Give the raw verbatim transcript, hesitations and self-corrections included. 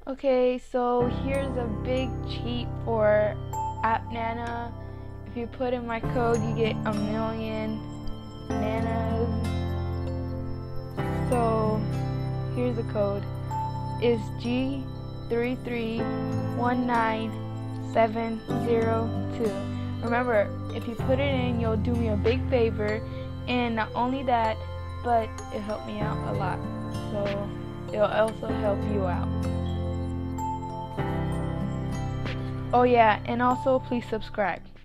Okay, so here's a big cheat for AppNana. If you put in my code, you get a million nanas. So here's the code. Is G three three one nine seven zero two. Remember, if you put it in, you'll do me a big favor, and not only that, but it helped me out a lot. So it'll also help you out. Oh yeah, and also please subscribe.